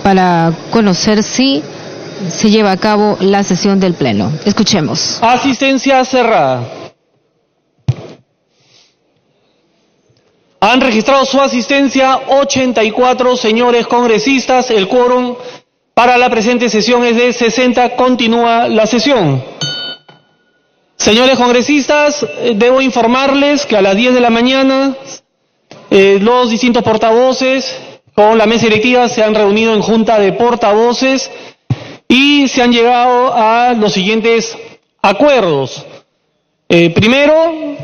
para conocer si se lleva a cabo la sesión del Pleno. Escuchemos. Asistencia cerrada. Han registrado su asistencia 84 señores congresistas. El quórum para la presente sesión es de 60. Continúa la sesión. Señores congresistas, debo informarles que a las 10 de la mañana los distintos portavoces con la mesa directiva se han reunido en junta de portavoces y se han llegado a los siguientes acuerdos. Primero,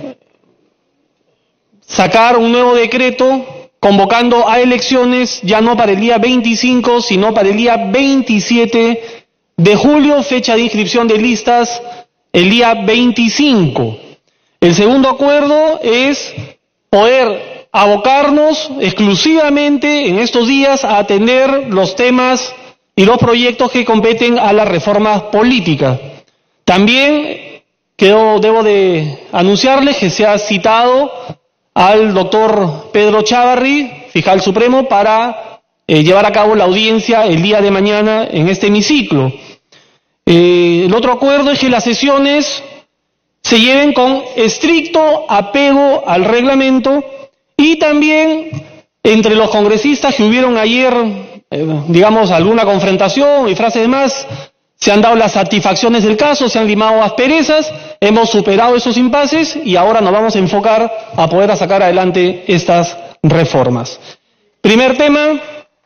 sacar un nuevo decreto convocando a elecciones ya no para el día 25, sino para el día 27 de julio, fecha de inscripción de listas el día 25. El segundo acuerdo es poder abocarnos exclusivamente en estos días a atender los temas y los proyectos que competen a la reforma política. También debo de anunciarles que se ha citado al doctor Pedro Chávarri, fiscal supremo, para llevar a cabo la audiencia el día de mañana en este hemiciclo. El otro acuerdo es que las sesiones se lleven con estricto apego al reglamento y también entre los congresistas que hubieron ayer, digamos, alguna confrontación y frases demás, se han dado las satisfacciones del caso, se han limado asperezas, hemos superado esos impases y ahora nos vamos a enfocar a poder sacar adelante estas reformas. Primer tema.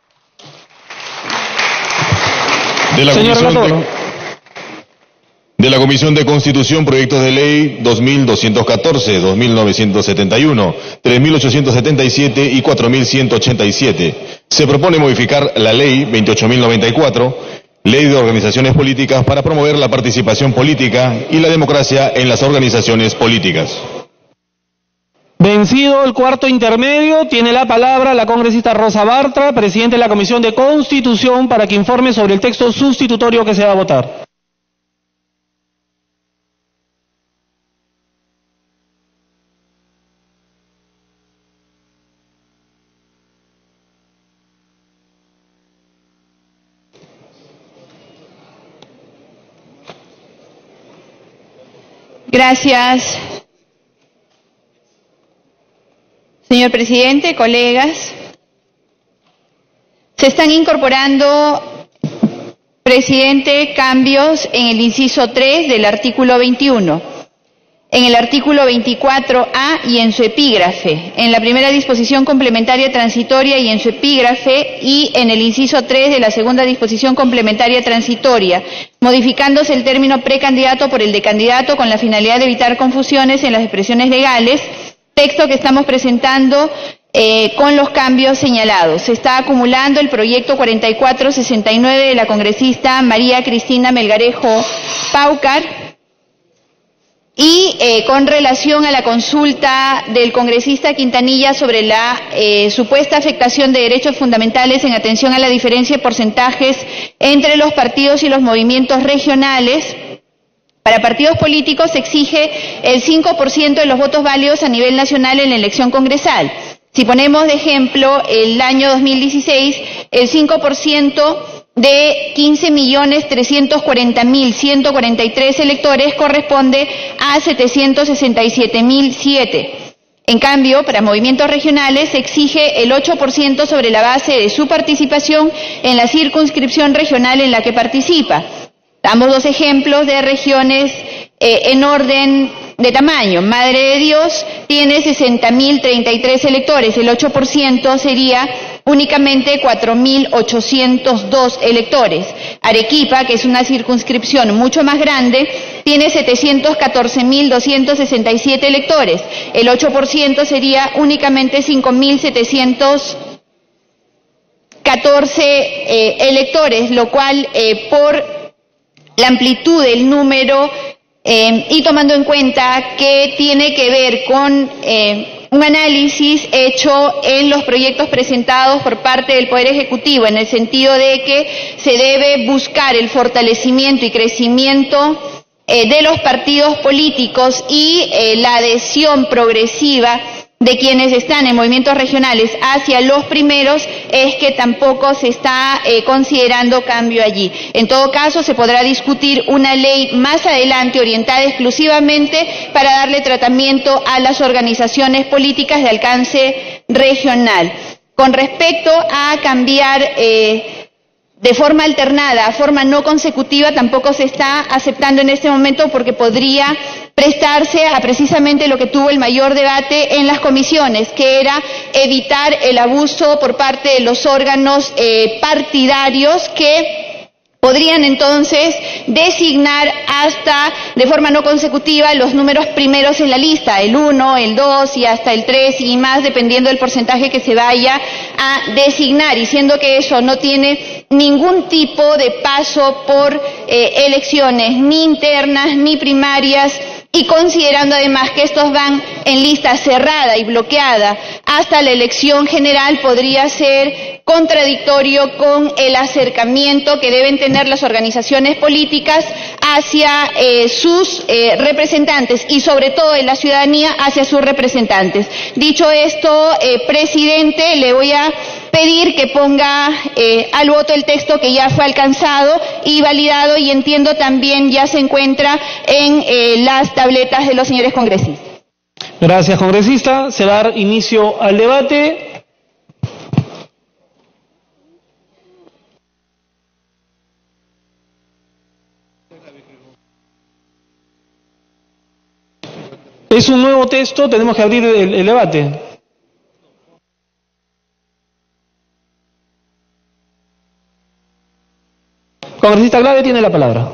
De la Comisión de Constitución, proyectos de ley 2214, 2971, 3877 y 4187. Se propone modificar la ley 28094, Ley de Organizaciones Políticas, para promover la participación política y la democracia en las organizaciones políticas. Vencido el cuarto intermedio, tiene la palabra la congresista Rosa Bartra, presidente de la Comisión de Constitución, para que informe sobre el texto sustitutorio que se va a votar. Gracias, señor presidente, colegas. Se están incorporando, presidente, cambios en el inciso 3 del artículo 21, en el artículo 24A y en su epígrafe, en la primera disposición complementaria transitoria y en su epígrafe, y en el inciso 3 de la segunda disposición complementaria transitoria, modificándose el término precandidato por el de candidato con la finalidad de evitar confusiones en las expresiones legales, texto que estamos presentando con los cambios señalados. Se está acumulando el proyecto 4469 de la congresista María Cristina Melgarejo Paucar, y con relación a la consulta del congresista Quintanilla sobre la supuesta afectación de derechos fundamentales en atención a la diferencia de porcentajes entre los partidos y los movimientos regionales, para partidos políticos se exige el 5% de los votos válidos a nivel nacional en la elección congresal. Si ponemos de ejemplo el año 2016, el 5% de 15.340.143 electores corresponde a 767.007. En cambio, para movimientos regionales se exige el 8% sobre la base de su participación en la circunscripción regional en la que participa. Damos dos ejemplos de regiones en orden de tamaño. Madre de Dios tiene 60.033 electores, el 8% sería únicamente 4.802 electores. Arequipa, que es una circunscripción mucho más grande, tiene 714.267 electores, el 8% sería únicamente 5.714 electores, lo cual por la amplitud del número y tomando en cuenta que tiene que ver con un análisis hecho en los proyectos presentados por parte del Poder Ejecutivo, en el sentido de que se debe buscar el fortalecimiento y crecimiento de los partidos políticos y la adhesión progresiva de quienes están en movimientos regionales hacia los primeros es que tampoco se está considerando cambio allí. En todo caso, se podrá discutir una ley más adelante orientada exclusivamente para darle tratamiento a las organizaciones políticas de alcance regional. Con respecto a cambiar de forma alternada a forma no consecutiva, tampoco se está aceptando en este momento porque podría prestarse a precisamente lo que tuvo el mayor debate en las comisiones, que era evitar el abuso por parte de los órganos partidarios que podrían entonces designar hasta de forma no consecutiva los números primeros en la lista, el 1, el 2 y hasta el 3 y más, dependiendo del porcentaje que se vaya a designar, y siendo que eso no tiene ningún tipo de paso por elecciones ni internas ni primarias, y considerando además que estos van en lista cerrada y bloqueada hasta la elección general, podría ser contradictorio con el acercamiento que deben tener las organizaciones políticas hacia sus representantes y sobre todo en la ciudadanía hacia sus representantes. Dicho esto, presidente, le voy a pedir que ponga al voto el texto que ya fue alcanzado y validado, y entiendo también ya se encuentra en las tabletas de los señores congresistas. Gracias, congresista. Se va a dar inicio al debate. Es un nuevo texto, tenemos que abrir el debate. Congresista Glave tiene la palabra.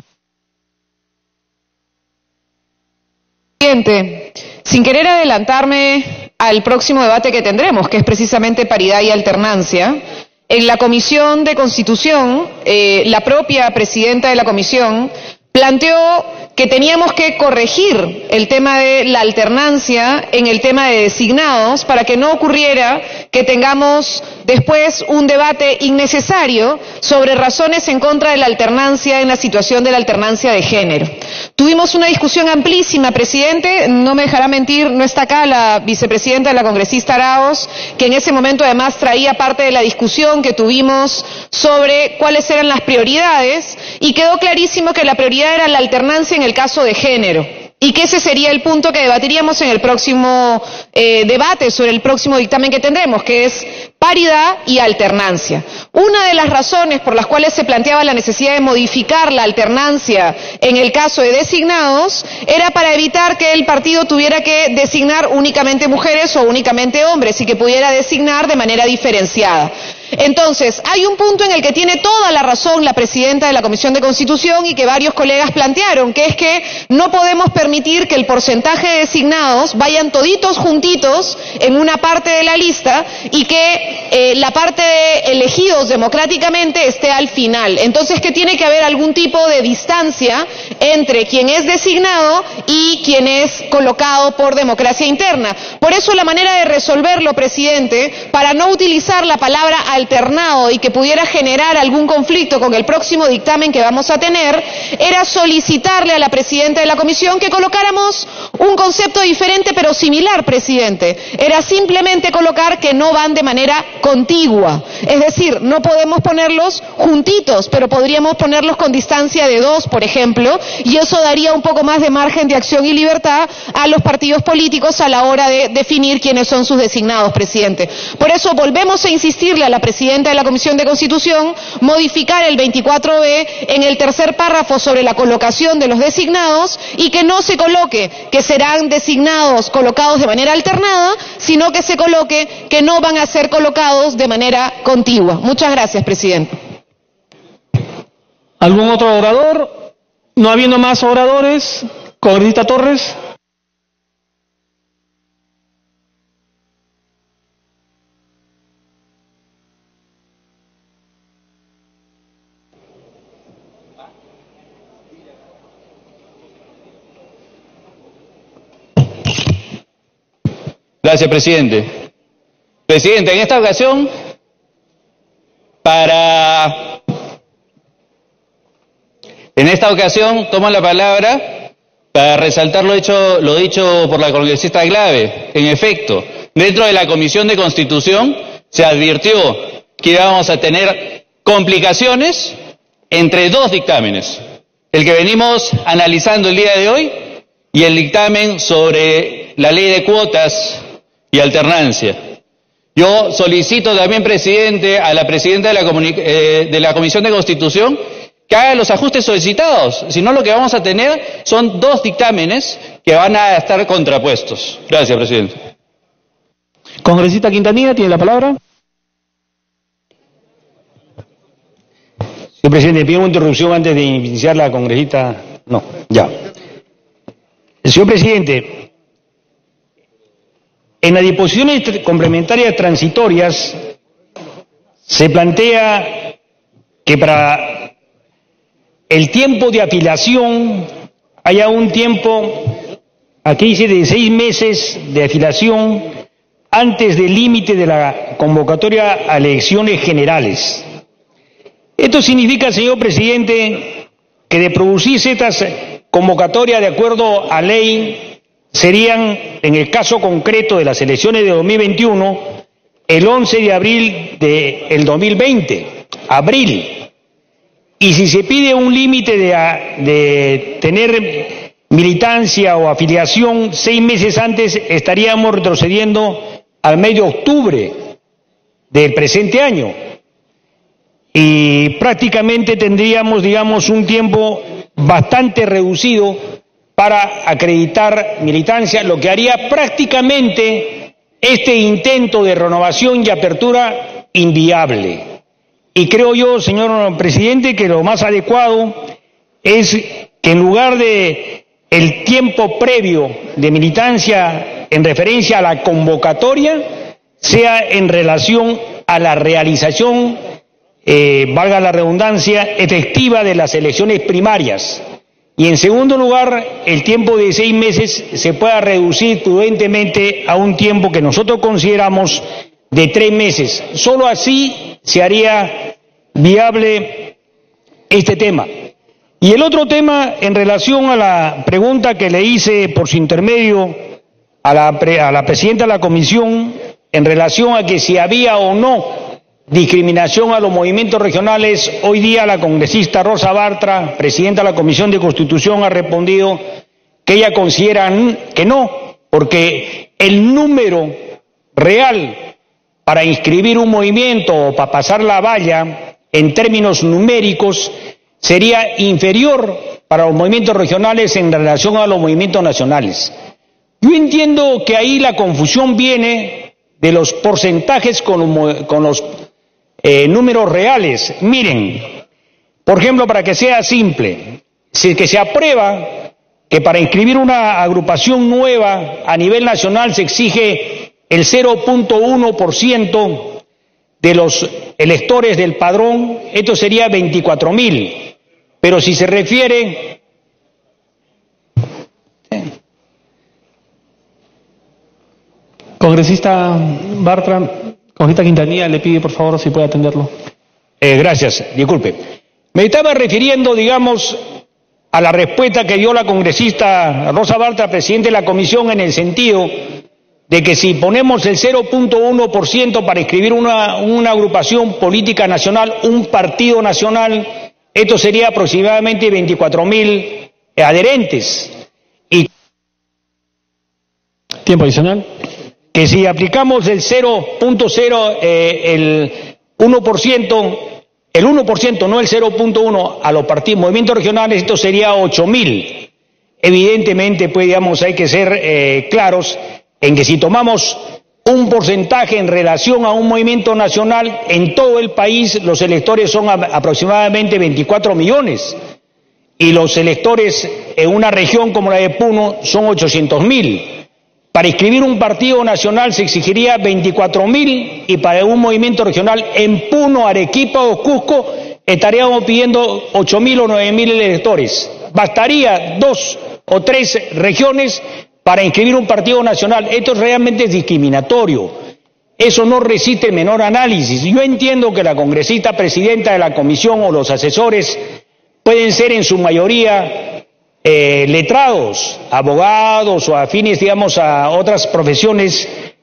Presidente, sin querer adelantarme al próximo debate que tendremos, que es precisamente paridad y alternancia, en la Comisión de Constitución, la propia presidenta de la Comisión planteó que teníamos que corregir el tema de la alternancia en el tema de designados para que no ocurriera que tengamos después un debate innecesario sobre razones en contra de la alternancia en la situación de la alternancia de género. Tuvimos una discusión amplísima, presidente, no me dejará mentir, no está acá la vicepresidenta, la congresista Arauz, que en ese momento además traía parte de la discusión que tuvimos sobre cuáles eran las prioridades, y quedó clarísimo que la prioridad era la alternancia en el caso de género, y que ese sería el punto que debatiríamos en el próximo debate sobre el próximo dictamen que tendremos, que es paridad y alternancia. Una de las razones por las cuales se planteaba la necesidad de modificar la alternancia en el caso de designados era para evitar que el partido tuviera que designar únicamente mujeres o únicamente hombres, y que pudiera designar de manera diferenciada. Entonces, hay un punto en el que tiene toda la razón la presidenta de la Comisión de Constitución y que varios colegas plantearon, que es que no podemos permitir que el porcentaje de designados vayan toditos juntitos en una parte de la lista y que la parte de elegidos democráticamente esté al final. Entonces, que tiene que haber algún tipo de distancia entre quien es designado y quien es colocado por democracia interna. Por eso la manera de resolverlo, presidente, para no utilizar la palabra alternado y que pudiera generar algún conflicto con el próximo dictamen que vamos a tener, era solicitarle a la presidenta de la comisión que colocáramos un concepto diferente pero similar, presidente. Era simplemente colocar que no van de manera contigua, es decir, no podemos ponerlos juntitos, pero podríamos ponerlos con distancia de 2, por ejemplo, y eso daría un poco más de margen de acción y libertad a los partidos políticos a la hora de definir quiénes son sus designados, presidente. Por eso volvemos a insistirle a la presidenta de la Comisión de Constitución modificar el 24B en el tercer párrafo sobre la colocación de los designados, y que no se coloque que serán designados colocados de manera alternada, sino que se coloque que no van a ser colocados de manera contigua. Muchas gracias, presidente. ¿Algún otro orador? No habiendo más oradores, congresista Torres. Gracias, presidente. Presidente, en esta ocasión, tomo la palabra para resaltar lo dicho por la congresista Glave. En efecto, dentro de la Comisión de Constitución se advirtió que íbamos a tener complicaciones entre dos dictámenes, el que venimos analizando el día de hoy y el dictamen sobre la ley de cuotas y alternancia. Yo solicito también, presidente, a la presidenta de la Comisión de Constitución que haga los ajustes solicitados, si no lo que vamos a tener son dos dictámenes que van a estar contrapuestos. Gracias, presidente. Congresista Quintanilla, tiene la palabra. Señor presidente, pido una interrupción antes de iniciar la congresista. No, ya. Señor presidente, en las disposiciones complementarias transitorias se plantea que para el tiempo de afiliación haya un tiempo, aquí dice de 6 meses de afiliación antes del límite de la convocatoria a elecciones generales. Esto significa, señor presidente, que de producirse estas convocatorias de acuerdo a ley serían, en el caso concreto de las elecciones de 2021, el 11 de abril del 2020, abril. Y si se pide un límite de tener militancia o afiliación 6 meses antes, estaríamos retrocediendo al mes de octubre del presente año. Y prácticamente tendríamos, digamos, un tiempo bastante reducido para acreditar militancia, lo que haría prácticamente este intento de renovación y apertura inviable. Y creo yo, señor presidente, que lo más adecuado es que en lugar de el tiempo previo de militancia en referencia a la convocatoria, sea en relación a la realización, valga la redundancia, efectiva de las elecciones primarias. Y en segundo lugar, el tiempo de 6 meses se pueda reducir prudentemente a un tiempo que nosotros consideramos de 3 meses. Solo así se haría viable este tema. Y el otro tema, en relación a la pregunta que le hice por su intermedio a la presidenta de la comisión, en relación a que si había o no discriminación a los movimientos regionales, hoy día la congresista Rosa Bartra, presidenta de la Comisión de Constitución, ha respondido que ella considera que no, porque el número real para inscribir un movimiento o para pasar la valla en términos numéricos sería inferior para los movimientos regionales en relación a los movimientos nacionales. Yo entiendo que ahí la confusión viene de los porcentajes con los números reales. Miren, por ejemplo, para que sea simple, si que se aprueba que para inscribir una agrupación nueva a nivel nacional se exige el 0.1% de los electores del padrón, esto sería 24.000. Pero si se refiere Congresista Bartra, congresista Quintanilla, le pide por favor si puede atenderlo. Gracias, disculpe. Me estaba refiriendo, digamos, a la respuesta que dio la congresista Rosa Bartra, presidente de la comisión, en el sentido de que si ponemos el 0.1% para inscribir una agrupación política nacional, un partido nacional, esto sería aproximadamente 24.000 adherentes. Y tiempo adicional. Que si aplicamos el 0.0, el 1%, el 1%, no el 0.1 a los partidos, movimientos regionales, esto sería 8.000. Evidentemente, pues, digamos, hay que ser claros en que si tomamos un porcentaje en relación a un movimiento nacional, en todo el país los electores son aproximadamente 24 millones y los electores en una región como la de Puno son 800.000. Para inscribir un partido nacional se exigiría 24.000 y para un movimiento regional en Puno, Arequipa o Cusco estaríamos pidiendo 8.000 o 9.000 electores. Bastaría 2 o 3 regiones para inscribir un partido nacional. Esto realmente es discriminatorio. Eso no resiste menor análisis. Yo entiendo que la congresista presidenta de la comisión o los asesores pueden ser en su mayoría letrados, abogados o afines, digamos, a otras profesiones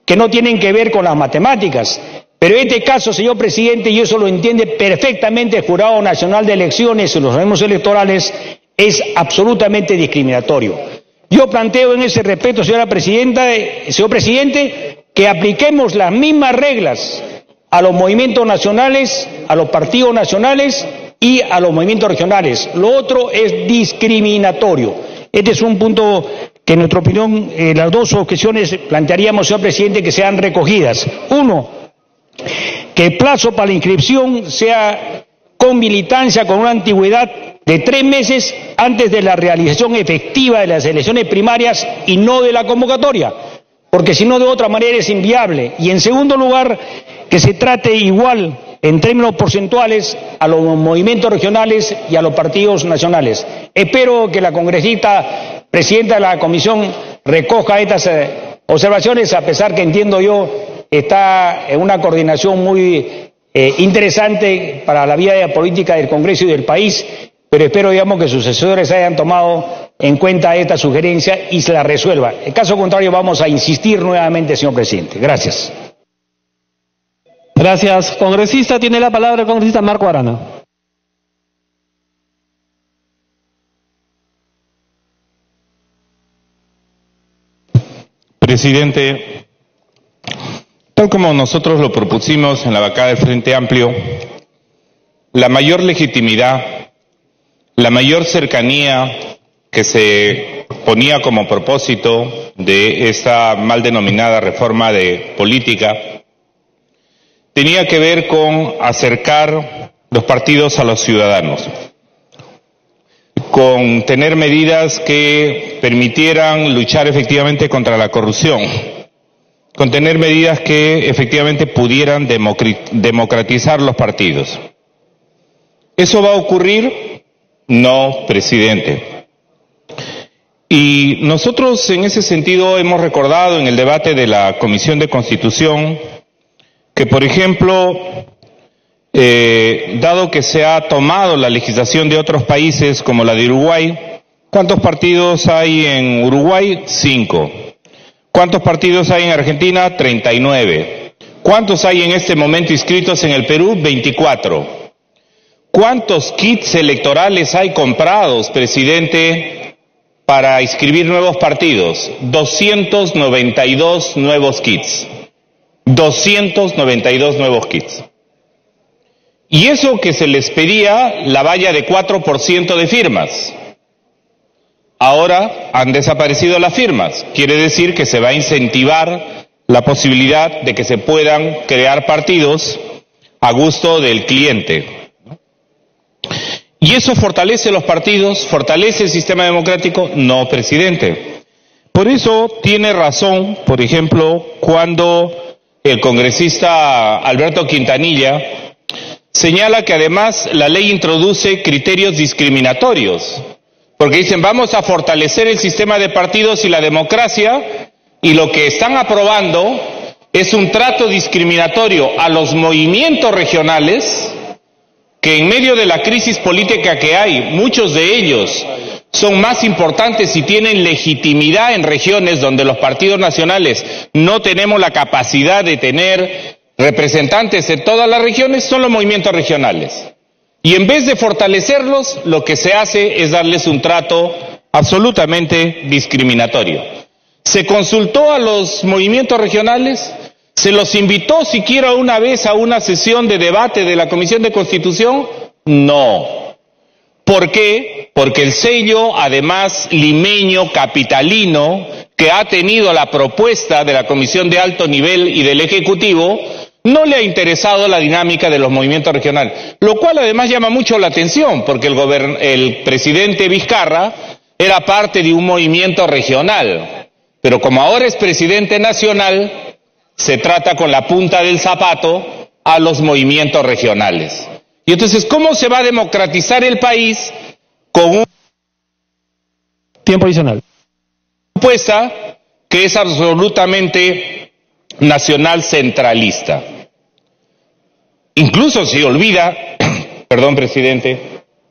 que no tienen que ver con las matemáticas. Pero en este caso, señor presidente, y eso lo entiende perfectamente el Jurado Nacional de Elecciones y los organismos electorales, es absolutamente discriminatorio. Yo planteo en ese respecto, señor presidente, que apliquemos las mismas reglas a los movimientos nacionales, a los partidos nacionales y a los movimientos regionales. Lo otro es discriminatorio. Este es un punto que en nuestra opinión las dos objeciones plantearíamos, señor presidente, que sean recogidas. Uno, que el plazo para la inscripción sea con militancia, con una antigüedad de 3 meses antes de la realización efectiva de las elecciones primarias y no de la convocatoria, porque si no de otra manera es inviable. Y en segundo lugar, que se trate igual en términos porcentuales a los movimientos regionales y a los partidos nacionales. Espero que la congresista presidenta de la comisión recoja estas observaciones, a pesar que entiendo yo está en una coordinación muy interesante para la vida política del Congreso y del país, pero espero, digamos, que sus asesores hayan tomado en cuenta esta sugerencia y se la resuelva. En caso contrario, vamos a insistir nuevamente, señor presidente. Gracias. Gracias, congresista. Tiene la palabra el congresista Marco Arana. Presidente, tal como nosotros lo propusimos en la bancada del Frente Amplio, la mayor legitimidad, la mayor cercanía que se ponía como propósito de esta mal denominada reforma de política tenía que ver con acercar los partidos a los ciudadanos, con tener medidas que permitieran luchar efectivamente contra la corrupción, con tener medidas que efectivamente pudieran democratizar los partidos. ¿Eso va a ocurrir? No, presidente. Y nosotros en ese sentido hemos recordado en el debate de la Comisión de Constitución que, por ejemplo, dado que se ha tomado la legislación de otros países como la de Uruguay, ¿cuántos partidos hay en Uruguay? 5. ¿Cuántos partidos hay en Argentina? 39. ¿Cuántos hay en este momento inscritos en el Perú? 24. ¿Cuántos kits electorales hay comprados, presidente, para inscribir nuevos partidos? 292 nuevos kits. 292 nuevos kits. Y eso que se les pedía la valla de 4% de firmas. Ahora han desaparecido las firmas. Quiere decir que se va a incentivar la posibilidad de que se puedan crear partidos a gusto del cliente. ¿Y eso fortalece los partidos? ¿Fortalece el sistema democrático? No, presidente. Por eso tiene razón, por ejemplo, cuando el congresista Alberto Quintanilla señala que además la ley introduce criterios discriminatorios, porque dicen vamos a fortalecer el sistema de partidos y la democracia, y lo que están aprobando es un trato discriminatorio a los movimientos regionales, que en medio de la crisis política que hay, muchos de ellos son más importantes y tienen legitimidad en regiones donde los partidos nacionales no tenemos la capacidad de tener representantes en todas las regiones, son los movimientos regionales. Y en vez de fortalecerlos, lo que se hace es darles un trato absolutamente discriminatorio. ¿Se consultó a los movimientos regionales? ¿Se los invitó siquiera una vez a una sesión de debate de la Comisión de Constitución? No. ¿Por qué? Porque el sello, además limeño, capitalino, que ha tenido la propuesta de la Comisión de Alto Nivel y del Ejecutivo, no le ha interesado la dinámica de los movimientos regionales, lo cual además llama mucho la atención, porque el presidente Vizcarra era parte de un movimiento regional, pero como ahora es presidente nacional, se trata con la punta del zapato a los movimientos regionales. Y entonces, ¿cómo se va a democratizar el país con una tiempo adicional propuesta que es absolutamente nacional centralista? Incluso se olvida, perdón, presidente,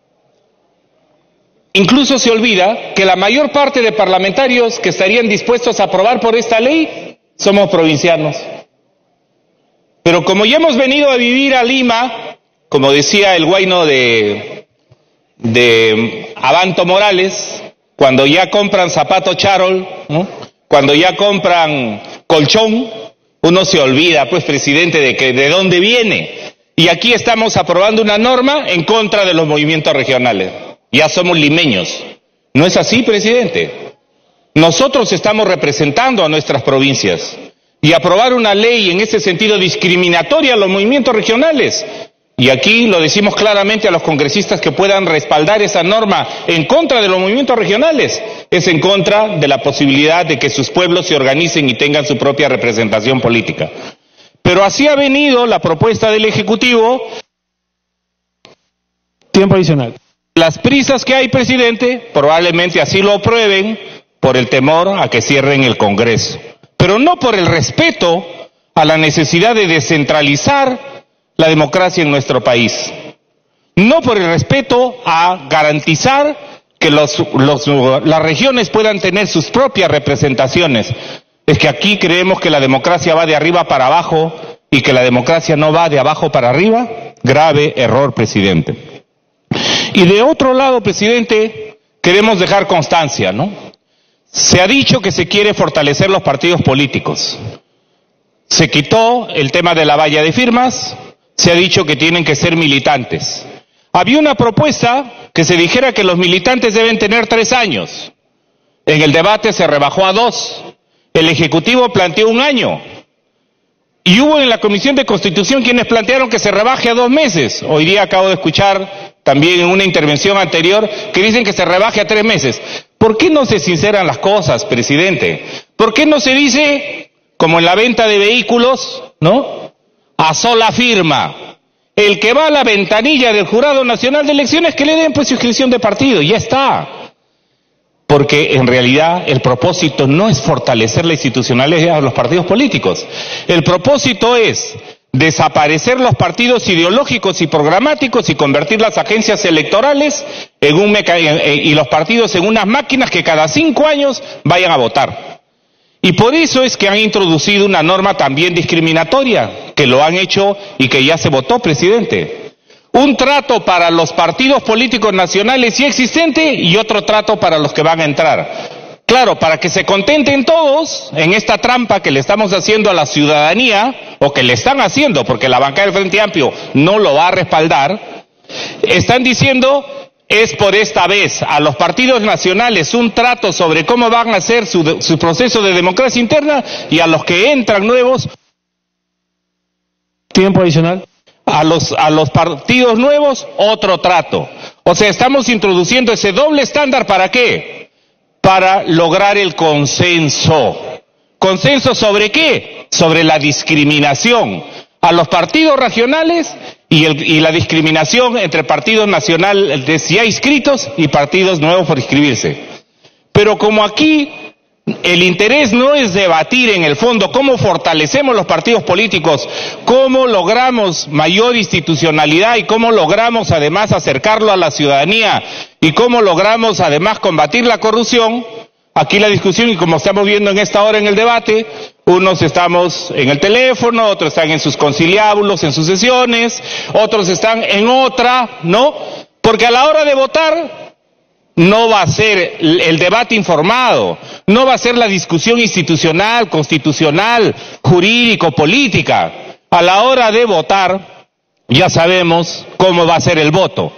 incluso se olvida que la mayor parte de parlamentarios que estarían dispuestos a aprobar por esta ley somos provincianos. Pero como ya hemos venido a vivir a Lima, como decía el guayno de Abanto Morales, cuando ya compran zapato charol, ¿no? Cuando ya compran colchón, uno se olvida, pues, presidente, de dónde viene. Y aquí estamos aprobando una norma en contra de los movimientos regionales. Ya somos limeños. ¿No es así, presidente? Nosotros estamos representando a nuestras provincias. Y aprobar una ley en ese sentido discriminatoria a los movimientos regionales. Y aquí lo decimos claramente a los congresistas que puedan respaldar esa norma en contra de los movimientos regionales. Es en contra de la posibilidad de que sus pueblos se organicen y tengan su propia representación política. Pero así ha venido la propuesta del Ejecutivo. Tiempo adicional. Las prisas que hay, presidente, probablemente así lo aprueben por el temor a que cierren el Congreso. Pero no por el respeto a la necesidad de descentralizar la democracia en nuestro país. No por el respeto a garantizar que las regiones puedan tener sus propias representaciones. Es que aquí creemos que la democracia va de arriba para abajo y que la democracia no va de abajo para arriba. Grave error, presidente. Y de otro lado, presidente, queremos dejar constancia, ¿no? Se ha dicho que se quiere fortalecer los partidos políticos. Se quitó el tema de la valla de firmas, se ha dicho que tienen que ser militantes. Había una propuesta que se dijera que los militantes deben tener 3 años. En el debate se rebajó a 2. El Ejecutivo planteó 1 año. Y hubo en la Comisión de Constitución quienes plantearon que se rebaje a 2 meses. Hoy día acabo de escuchar también en una intervención anterior que dicen que se rebaje a 3 meses. ¿Por qué no se sinceran las cosas, presidente? ¿Por qué no se dice, como en la venta de vehículos, ¿no? A sola firma. El que va a la ventanilla del Jurado Nacional de Elecciones que le den pues su inscripción de partido, ya está. Porque en realidad el propósito no es fortalecer la institucionalidad de los partidos políticos. El propósito es desaparecer los partidos ideológicos y programáticos y convertir las agencias electorales y los partidos en unas máquinas que cada 5 años vayan a votar. Y por eso es que han introducido una norma también discriminatoria, que lo han hecho y que ya se votó, presidente. Un trato para los partidos políticos nacionales ya existente y otro trato para los que van a entrar. Claro, para que se contenten todos en esta trampa que le estamos haciendo a la ciudadanía, o que le están haciendo, porque la bancada del Frente Amplio no lo va a respaldar, están diciendo, es por esta vez a los partidos nacionales un trato sobre cómo van a hacer su proceso de democracia interna, y a los que entran nuevos, tiempo adicional. A los partidos nuevos, otro trato. O sea, estamos introduciendo ese doble estándar, ¿para qué? Para lograr el consenso. ¿Consenso sobre qué? Sobre la discriminación a los partidos regionales y la discriminación entre partidos nacionales ya inscritos y partidos nuevos por inscribirse. Pero como aquí el interés no es debatir en el fondo cómo fortalecemos los partidos políticos, cómo logramos mayor institucionalidad y cómo logramos además acercarlo a la ciudadanía y cómo logramos además combatir la corrupción, aquí la discusión, y como estamos viendo en esta hora en el debate, unos estamos en el teléfono, otros están en sus conciliábulos, en sus sesiones, otros están en otra, ¿no? Porque a la hora de votar no va a ser el debate informado, no va a ser la discusión institucional, constitucional, jurídico, política. A la hora de votar, ya sabemos cómo va a ser el voto.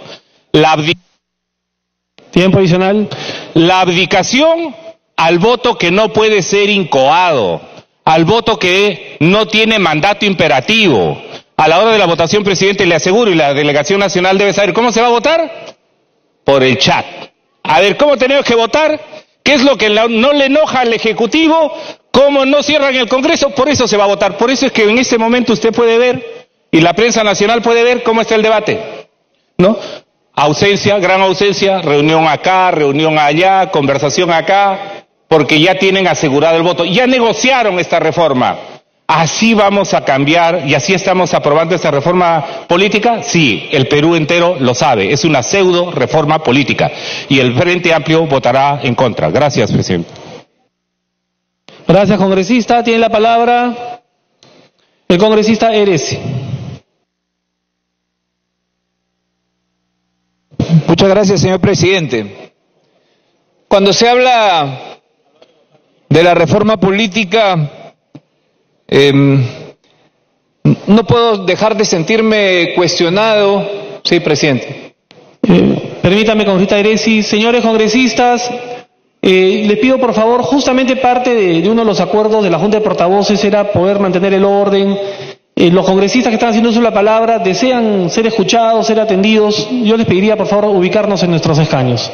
Tiempo adicional. La abdicación al voto que no puede ser incoado, al voto que no tiene mandato imperativo. A la hora de la votación, presidente, le aseguro, y la delegación nacional debe saber cómo se va a votar, por el chat. A ver, ¿cómo tenemos que votar? ¿Qué es lo que no le enoja al Ejecutivo? ¿Cómo no cierran el Congreso? Por eso se va a votar. Por eso es que en este momento usted puede ver, y la prensa nacional puede ver cómo está el debate, ¿no? Ausencia, gran ausencia, reunión acá, reunión allá, conversación acá, porque ya tienen asegurado el voto. Ya negociaron esta reforma. ¿Así vamos a cambiar y así estamos aprobando esta reforma política? Sí, el Perú entero lo sabe, es una pseudo reforma política y el Frente Amplio votará en contra. Gracias, presidente. Gracias, congresista. Tiene la palabra el congresista Eresi. Muchas gracias, señor presidente. Cuando se habla de la reforma política, no puedo dejar de sentirme cuestionado. Sí, presidente. Permítame, congresista Eresi. Señores congresistas, les pido por favor, justamente parte de uno de los acuerdos de la Junta de Portavoces era poder mantener el orden. Los congresistas que están haciendo uso de la palabra desean ser escuchados, ser atendidos. Yo les pediría por favor ubicarnos en nuestros escaños.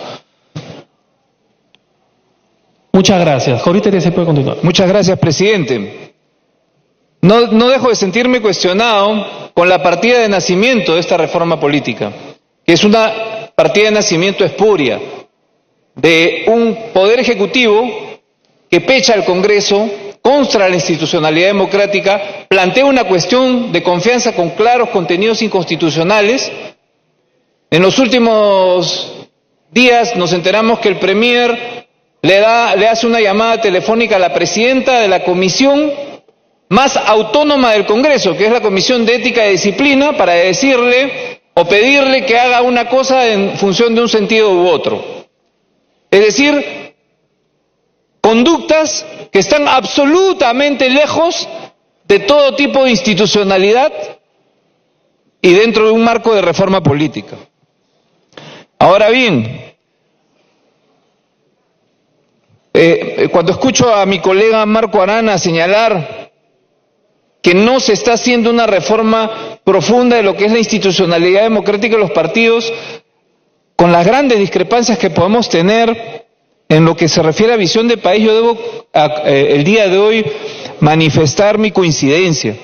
Muchas gracias. Ahorita se puede continuar. Muchas gracias, presidente. No dejo de sentirme cuestionado con la partida de nacimiento de esta reforma política, que es una partida de nacimiento espuria de un poder ejecutivo que pecha al Congreso contra la institucionalidad democrática, plantea una cuestión de confianza con claros contenidos inconstitucionales. En los últimos días nos enteramos que el Premier le hace una llamada telefónica a la presidenta de la comisión más autónoma del Congreso, que es la Comisión de Ética y Disciplina, para decirle o pedirle que haga una cosa en función de un sentido u otro. Es decir, conductas que están absolutamente lejos de todo tipo de institucionalidad y dentro de un marco de reforma política. Ahora bien, cuando escucho a mi colega Marco Arana señalar que no se está haciendo una reforma profunda de lo que es la institucionalidad democrática de los partidos, con las grandes discrepancias que podemos tener en lo que se refiere a visión de país, yo debo el día de hoy manifestar mi coincidencia.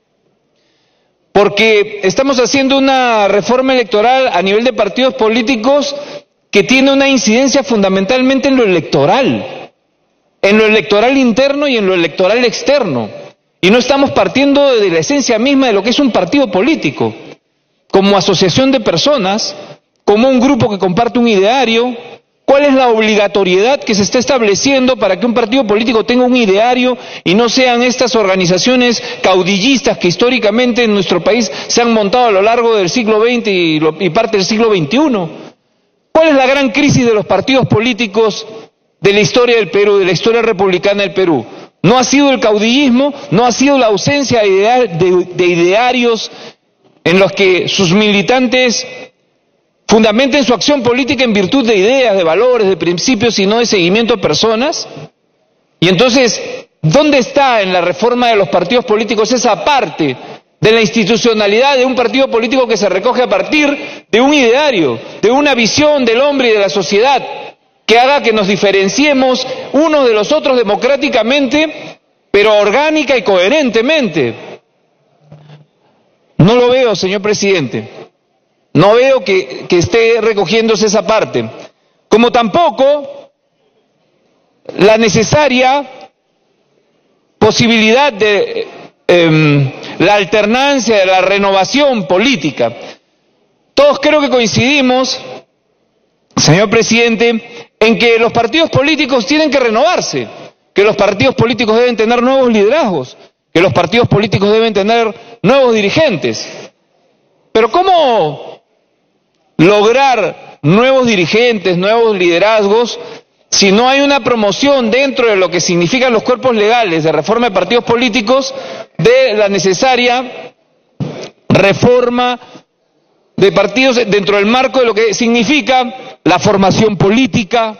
Porque estamos haciendo una reforma electoral a nivel de partidos políticos que tiene una incidencia fundamentalmente en lo electoral interno y en lo electoral externo. Y no estamos partiendo de la esencia misma de lo que es un partido político, como asociación de personas, como un grupo que comparte un ideario. ¿Cuál es la obligatoriedad que se está estableciendo para que un partido político tenga un ideario y no sean estas organizaciones caudillistas que históricamente en nuestro país se han montado a lo largo del siglo XX y parte del siglo XXI? ¿Cuál es la gran crisis de los partidos políticos de la historia del Perú, de la historia republicana del Perú? No ha sido el caudillismo, no ha sido la ausencia de idearios en los que sus militantes fundamenten su acción política en virtud de ideas, de valores, de principios y no de seguimiento a personas. Y entonces, ¿dónde está en la reforma de los partidos políticos esa parte de la institucionalidad de un partido político que se recoge a partir de un ideario, de una visión del hombre y de la sociedad, que haga que nos diferenciemos unos de los otros democráticamente, pero orgánica y coherentemente? No lo veo, señor presidente. No veo que esté recogiéndose esa parte. Como tampoco la necesaria posibilidad de la alternancia, de la renovación política. Todos creo que coincidimos, señor presidente, en que los partidos políticos tienen que renovarse, que los partidos políticos deben tener nuevos liderazgos, que los partidos políticos deben tener nuevos dirigentes. Pero ¿cómo lograr nuevos dirigentes, nuevos liderazgos, si no hay una promoción dentro de lo que significan los cuerpos legales de reforma de partidos políticos de la necesaria reforma de partidos dentro del marco de lo que significa la formación política,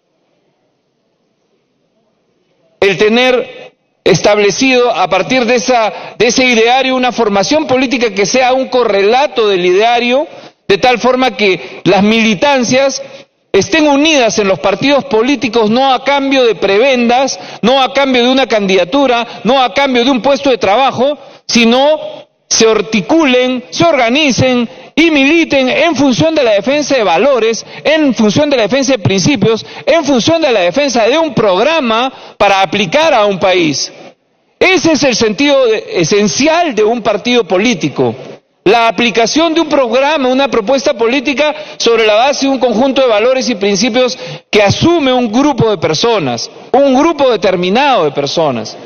el tener establecido a partir de ese ideario una formación política que sea un correlato del ideario, de tal forma que las militancias estén unidas en los partidos políticos, no a cambio de prebendas, no a cambio de una candidatura, no a cambio de un puesto de trabajo, sino se articulen, se organicen y militen en función de la defensa de valores, en función de la defensa de principios, en función de la defensa de un programa para aplicar a un país. Ese es el sentido esencial de un partido político. la aplicación de un programa, una propuesta política sobre la base de un conjunto de valores y principios que asume un grupo de personas, un grupo determinado de personas.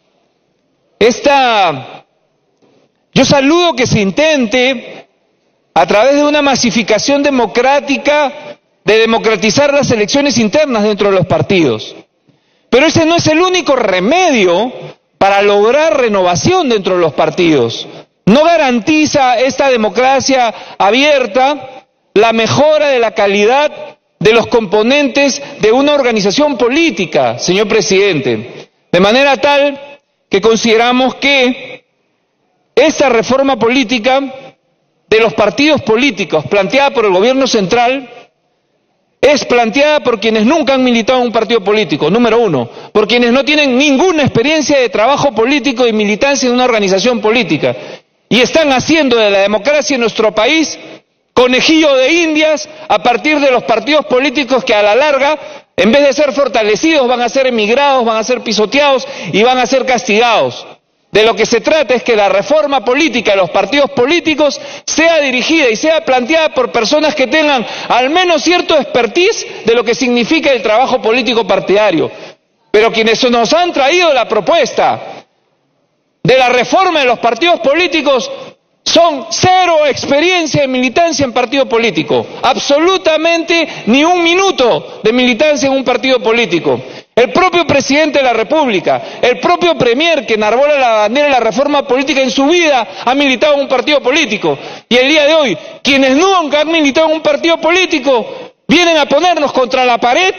Yo saludo que se intente, a través de una masificación democrática, de democratizar las elecciones internas dentro de los partidos. Pero ese no es el único remedio para lograr renovación dentro de los partidos. No garantiza esta democracia abierta la mejora de la calidad de los componentes de una organización política, señor presidente. De manera tal que consideramos que esta reforma política de los partidos políticos planteada por el gobierno central es planteada por quienes nunca han militado en un partido político, número uno, por quienes no tienen ninguna experiencia de trabajo político y militancia en una organización política, y están haciendo de la democracia en nuestro país conejillo de indias a partir de los partidos políticos que a la larga, en vez de ser fortalecidos, van a ser emigrados, van a ser pisoteados y van a ser castigados. De lo que se trata es que la reforma política de los partidos políticos sea dirigida y sea planteada por personas que tengan al menos cierto expertise de lo que significa el trabajo político partidario. Pero quienes nos han traído la propuesta de la reforma de los partidos políticos son cero experiencia de militancia en partido político, absolutamente ni un minuto de militancia en un partido político. El propio presidente de la República, el propio premier que enarbola la bandera de la reforma política en su vida ha militado en un partido político. Y el día de hoy, quienes nunca han militado en un partido político vienen a ponernos contra la pared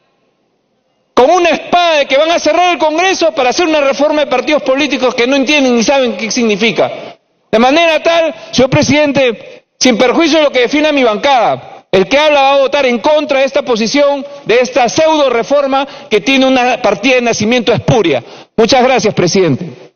con una espada de que van a cerrar el Congreso para hacer una reforma de partidos políticos que no entienden ni saben qué significa. De manera tal, señor presidente, sin perjuicio de lo que defina mi bancada, el que habla va a votar en contra de esta posición, de esta pseudo reforma que tiene una partida de nacimiento espuria. Muchas gracias, presidente.